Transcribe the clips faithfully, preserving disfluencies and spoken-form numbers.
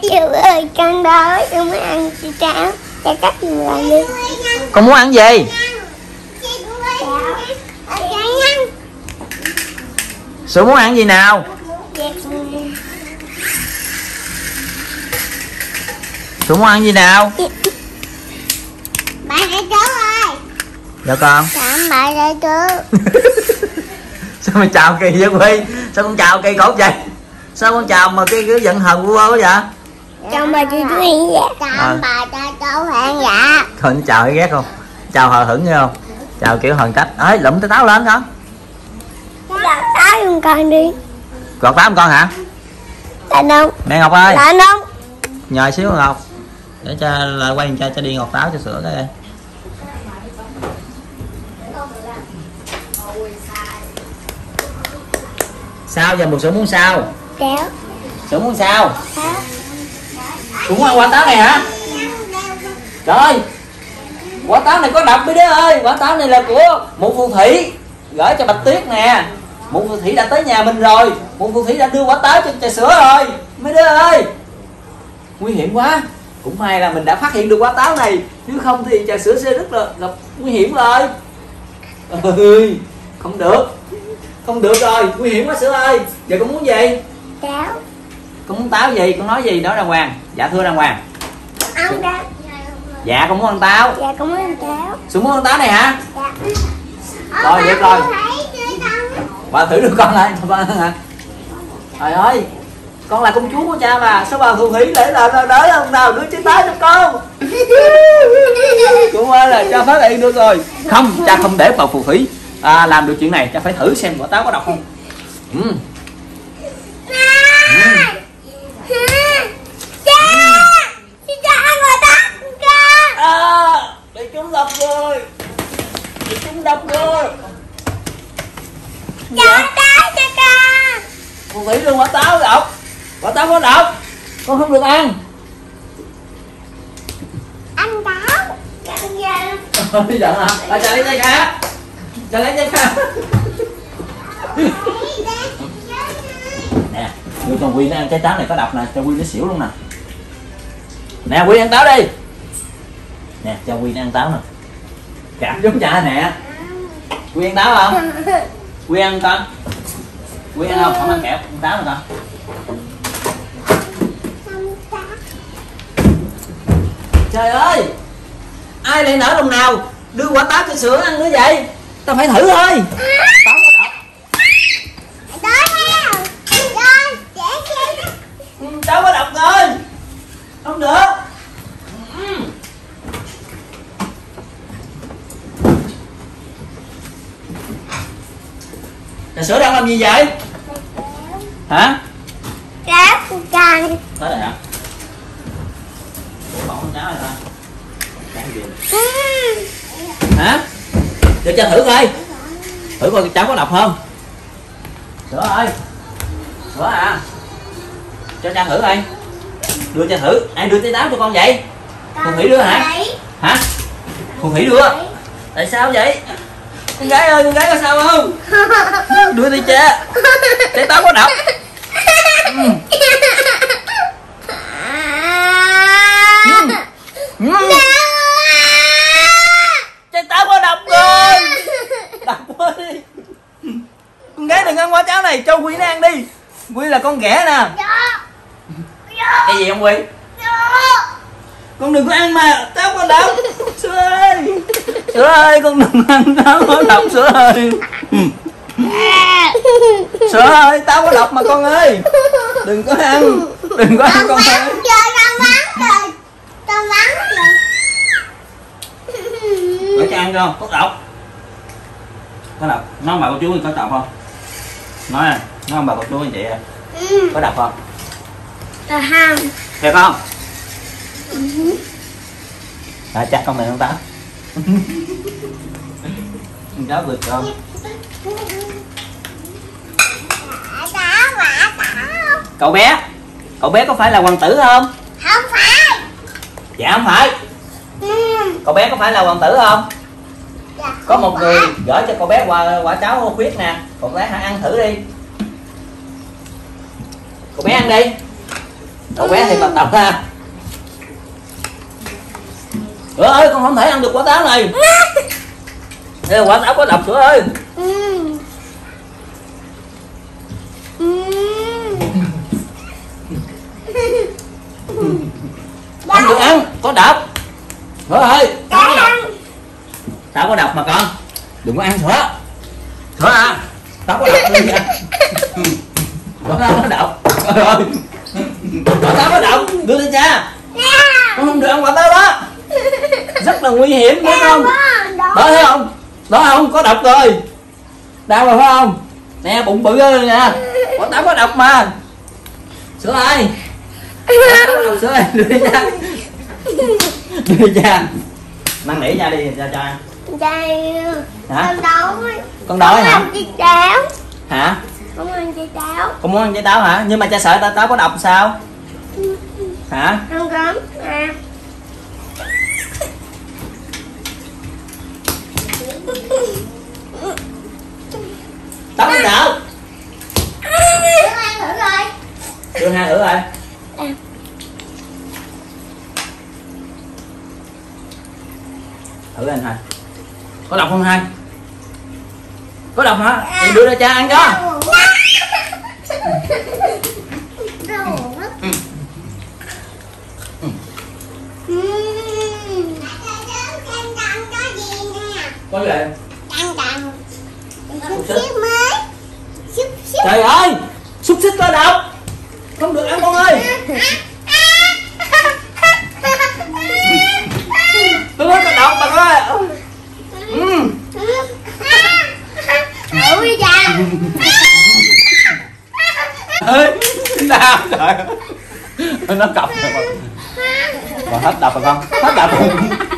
Chiều ơi con đói, con muốn ăn chị cháo. Cho cắt giùm lại đi. Con muốn ăn gì? Sữa muốn ăn gì nào? Sữa muốn ăn gì nào? Bạn hãy chú ơi. Dạ con. Cảm bạn hãy chú. Sao mày chào kỳ vậy Quy? Sao con chào kỳ cột vậy? Sao con chào mà cái cứ giận hờn vu vơ vậy? Chào bà chú chú hiền dạ. Chào bà cho cháu hiền dạ. Thôi nó chào thấy ghét không? Chào hờ hững nghe không? Chào kiểu hờn cách. Ấy lụm cái táo lên con. Gọt táo giùm con đi. Gọt táo con hả? Dạ đúng. Mẹ Ngọc ơi. Dạ đúng. Nhờ xíu Ngọc. Để cho lại quay cho cho đi ngọt táo cho sữa cái đây. Sao giờ một sữa muốn sao? Kéo. Sữa muốn sao? Kéo. Cũng muốn ăn quả táo này hả? Trời ơi, quả táo này có độc mấy đứa ơi. Quả táo này là của mụ phù thủy gửi cho Bạch Tuyết nè. Mụ phù thủy đã tới nhà mình rồi. Mụ phù thủy đã đưa quả táo cho trà sữa rồi mấy đứa ơi. Nguy hiểm quá. Cũng may là mình đã phát hiện được quả táo này, chứ không thì trà sữa sẽ rất là gặp nguy hiểm rồi. Ơi, không được. Không được rồi, nguy hiểm quá sữa ơi. Giờ con muốn gì? Táo. Con muốn táo gì? Con nói gì đó đàng hoàng. Dạ thưa đàng hoàng. Ăn táo. Dạ con muốn ăn táo. Dạ con muốn ăn táo. Sữa muốn ăn táo này hả? Dạ. Rồi được rồi. Bà thử đưa con lại. Trời ơi, con là công chúa của cha mà. Sao bà phù thủy để là đỡ ông nào đưa trái táo cho con? Cũng ơi là cha phát hiện được rồi. Không, cha không để bà phù thủy à, làm được chuyện này. Cha phải thử xem quả táo có độc không. Ừ. À, bị trúng độc rồi. Bị trúng độc rồi. Cho táo cho con. Phù thủy đưa quả táo độc. Quả táo có độc. Con không được ăn. Ăn táo. Ôi giận hả? À, cho lấy dây cá. Cho lấy dây cá. Nè, đưa con Quy nó ăn trái táo này có độc nè, cho Quy nó xỉu luôn nè. Nè Quy ăn táo đi. Nè cho Quy nó ăn táo nè. Cảm giống cha nè. Quy ăn táo không? Quy ăn con. Quy ăn không? Không ăn kẹo, ăn táo nè con. Trời ơi, ai lại nở đồng nào đưa quả táo cho sữa ăn nữa vậy? Tao phải thử thôi. Táo có độc. Ừ, táo có độc rồi. Không được. Ừ. Trà sữa đang làm gì vậy? Hả? Ráp con. Tới đây hả? Bỏ con cháo này thôi. Hả? Để cho thử coi. Thử coi cháu có độc không? Sữa ơi. Sữa à. Cho cha thử coi. Đưa cha thử. Ai đưa trái táo cho con vậy? Phù thủy đưa hả? Hả? Phù thủy đưa. Tại sao vậy? Con gái ơi, con gái có sao không? Đưa đi cha. Trái táo có độc. Ừ. Ừ. Ừ. Trái táo có độc rồi. Độc quá đi. Con gái đừng ăn quả táo này, cho Quy nó ăn đi. Quy là con ghẻ nè. Cái gì không Quy? Con đừng có ăn mà, táo có độc. Sữa ơi. Sữa ơi, con đừng ăn táo có độc Sữa ơi. Sữa ơi, táo có độc mà con ơi. Đừng có ăn. Đừng có ăn con ơi. Để cho ăn không? Có độc. Có độc. Nói bà cô chú có độc không? Nói à, nói ông bà cô chú anh chị à. Có độc không? Là ham. Thiệt không? À, chắc con này không táo. Con cháu vượt con. Cậu bé, cậu bé có phải là hoàng tử không? Không phải. Dạ không phải. Ừ. Cậu bé có phải là hoàng tử không? Dạ, có một phải. người gửi cho cậu bé quả, quả cháo khuyết nè. Cậu bé hãy ăn thử đi. Cậu bé ăn đi. Cậu bé thì bằng độc ha. Sữa ơi, con không thể ăn được quả táo này. Đây là quả táo có độc Sữa ơi. Không được ăn, có độc. Sữa ơi, không có độc. Táo có độc mà con. Đừng có ăn Sữa. Sữa à, táo có độc luôn nha. Quả táo có độc. Trời ơi, quả táo có độc, đưa lên cha. Con không được ăn quả táo đó. Rất là nguy hiểm đúng không? Đó thấy không? Đó không? Có độc rồi. Đau rồi phải không? Nè bụng bự ơi nè. Quả táo có độc mà. Sữa ơi. Sữa ơi, đưa đi cha. Đưa đi cha. Năn nỉ cha đi cha cha. Trai. Hả? Con đói. Con đói hả? Con ăn trái táo. Hả? Con ăn trái táo. Con muốn ăn trái táo hả? Nhưng mà cha sợ táo táo có độc sao? Hả? Không có. À. Táo đi nào. Đưa hai thử rồi. Đưa hai thử rồi. Thử anh hai. Có độc không hai? Có độc hả? Thì đưa ra cha ăn cho. Có gì vậy? Căng căng. Xúc xích mới. Xúc xích. Trời ơi, xúc xích có độc. Không được ăn con ơi. Tôi nói có độc bạn ơi. Ừ. Thử đi cha. Ơi, đau trời. Nó cọc rồi mà. Còn hết độc rồi con. Hết độc rồi.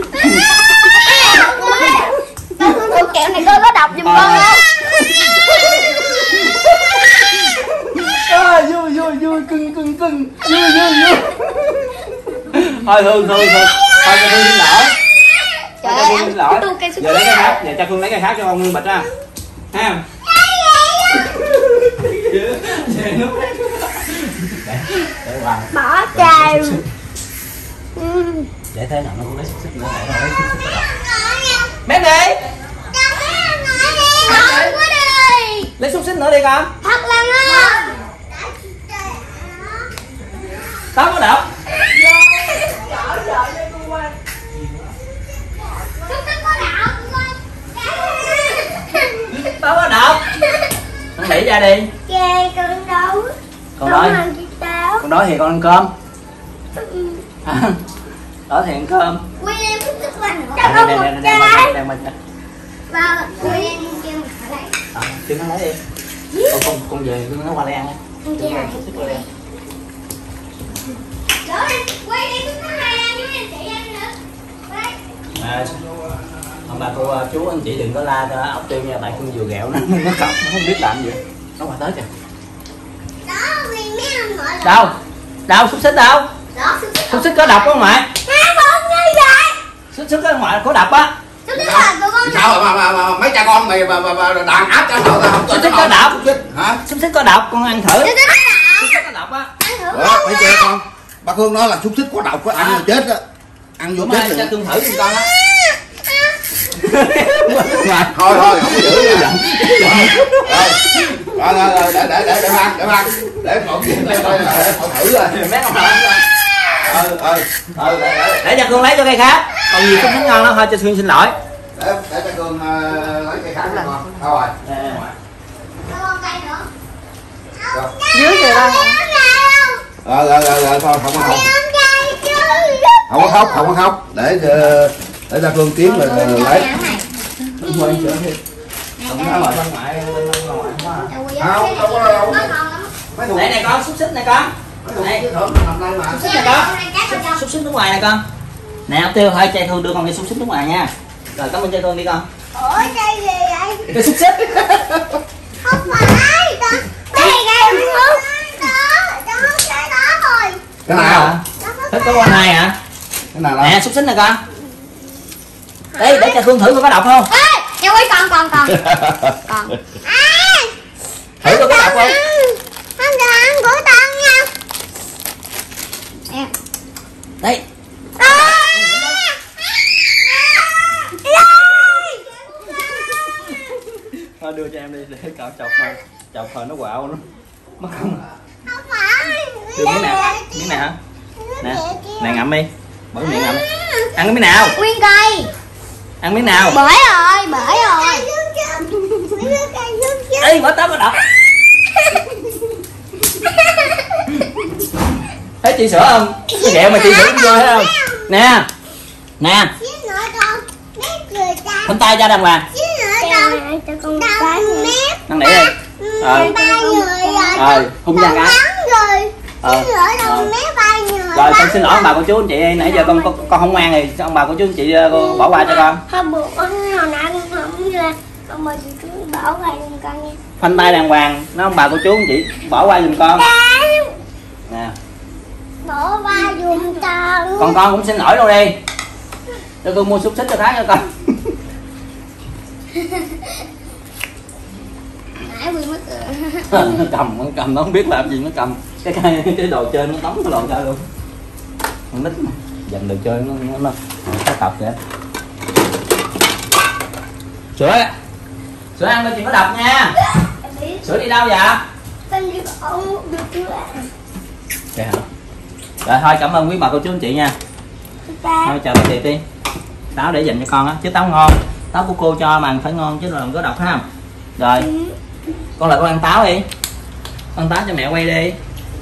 Con thử kẹo này coi có độc giùm con không? À, vui vui vui cưng cưng cưng vui vui vui. Thôi Thương Thương Thương thôi cho Thương xin lỗi. Trời Cho ơi, Thương xin lỗi. Giờ lấy cái khác, giờ cho Thương lấy cái khác cho con nguyên bịch ra. Ha. Bỏ chai. Để thế nào nó cũng lấy xúc xích nữa lại lấy xúc xích vào. Bé đi. Lấy xúc xích nữa đi con. Thật là ngon. Táo có độc. Táo có độc. Con đẩy ra đi. Chê con đói. Con đói. Con ăn chiếc táo. Con đói thì con ăn cơm. Đói thì ăn cơm. Quy em thích thức ăn. Cho con một trái. Và Quy em kêu mình ở đây. À, kêu nó lấy đi. Con con con về con nó qua đây ăn đi. Con kêu này. Đó đi, Quy em thích thứ hai ăn với anh chị ăn nữa. À, ông bà cô chú anh chị đừng có la cho ốc tiêu nha, tại con vừa ghẹo nó nó cọc nó không biết làm gì. Nó qua tới kìa. Đó vì mấy anh gọi là Đâu? Đâu xúc xích đâu? đó xúc xích. Xúc xích có độc không mày? Hai con như vậy. Xúc xích có ngoại có độc á. Xúc xích là tụi con. Sao mà, mà, mà mấy cha con mày mà, mà, mà đàn áp cho tao tao không Xúc xích có độc. hả? Xúc xích có độc, con ăn thử. Xúc xích là Xúc xích có độc á. ăn thử Đó, mấy cha con bác Hương nói là xúc xích có độc á, ăn rồi chết á, ăn vô Đúng chết rồi, cho rồi. cưng thử giùm con á. Thôi thôi không có giữ nữa. Rồi rồi rồi để để để để ăn để ăn để còn gì đây thôi họ thử rồi Mấy con thử. ờ ờ ờ để để Để cho Cương lấy cho cây khác. Còn gì cũng ngon lắm thôi, cho Xuyên xin lỗi. để để cho Cương lấy cây khác cho con. Đâu rồi? con cây nữa. Dưới kìa ba. Rồi rồi rồi rồi thôi không có khóc. Không có khóc, không có khóc. Để để cho Cương kiếm rồi lấy. Quên chữa đi. Không có mà bên ngoại bên ngoại quá. Không, đâu có đâu. Mấy thùng Đây này con, xúc xích này con. Này, nằm đây mà. xúc xích này con. Xúc xích nước ngoài này con. Nè ốc tiêu thôi, Trai Thương đưa con đi xúc xích nước ngoài nha. Rồi cảm ơn Trai Thương đi con. Ủa cây gì vậy? Cái xúc xích. Không phải đó. Đây cây không? Đó, đó, cái đó thôi. Cái nào? Thích có con này hả? Cái nào đó? Nè xúc xích này con. Đây để Trai Thương thử coi có độc không. Ê, nhau ơi còn còn còn. Còn. À, Thử coi có độc không. không được ăn của con nha. Đây. Thôi đưa cho em đi để cạo chọc mà chọc hồi nó quạo nó mất không. Không phải. Đưa miếng nào, miếng nào hả? Nè, này ngậm đi, bỏ miệng ngậm đi. Ăn cái miếng nào? Nguyên cây. Ăn miếng nào? Bể rồi, bể rồi. Ê, quả táo có độc. Thấy chị sữa không? Cái ghẹo mà chị sữa vô thấy không? Nè, nè. Thấm tay ra đàng hoàng. Năn nỉ đi. Ờ. Ờ, hung ra cái. Ờ. Rồi con xin lỗi ông bà cô chú anh chị, nãy giờ con con, con không ngoan thì ông bà cô chú anh chị cô bỏ qua cho con. Hôm bữa con hồi nãy con không ra, ông bà cô chú bỏ qua giùm con nha. Khoanh tay đàng hoàng, nó ông bà cô chú anh chị bỏ qua giùm con. Nè. Bỏ qua giùm con. Con con cũng xin lỗi luôn đi. Cho con mua xúc xích cho tháng cho con. Nãy quên mất rồi. Cầm nó cầm nó không biết làm gì nó cầm cái cái, cái đồ chơi nó tống cái đồ chơi luôn. Con nít mà dành đồ chơi nó nó nó nó tập vậy. Sữa sữa ăn coi chị có đập nha. Sữa đi đâu vậy? Con đi bỏ được chưa ạ? Vậy hả? Rồi thôi cảm ơn quý bà cô chú anh chị nha. Thôi chào tạm biệt đi. Táo để dành cho con á, chứ táo ngon. Táo của cô cho mà phải ngon chứ đừng có độc ha. Rồi. Con lại con ăn táo đi. Con táo cho mẹ quay đi.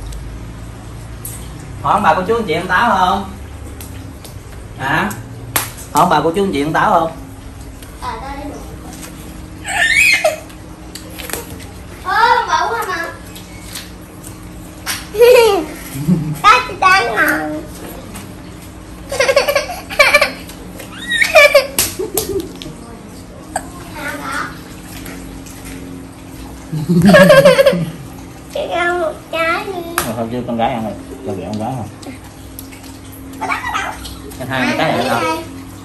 Hỏi bà cô chú anh chị ăn táo không? Hả? Hỏi bà cô chú anh chị ăn táo không? À đây được. Ơ, bỏ qua mà. Cá thì đáng ngon. Chị ăn một trái đi. Thôi, thôi chứ con gái ăn rồi, cho ghẹo con gái không? Anh hai cái này không?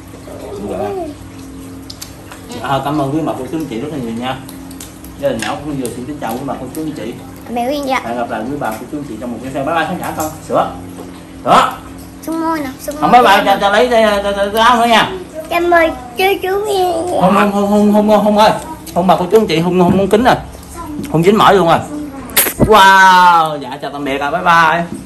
À, cảm ơn quý bà cô chú anh chị rất là nhiều nha. Gia đình Nhão cũng vừa xin kính chào quý bà cô chú anh chị. Mẹ Uyên dạ. Hẹn gặp lại quý bà cô chú anh chị trong một video. Bye bye khán giả con. Sữa. Sữa. Xuống môi nè, xuống Không môi. bye bye cho, cho lấy cái áo nữa nha. Cảm ơn chú chú Uyên. Không không không không không không ơi. Không bà cô chú anh chị không không kính rồi. Không dính mỏi luôn rồi. Wow, dạ chào tạm biệt rồi, bye bye.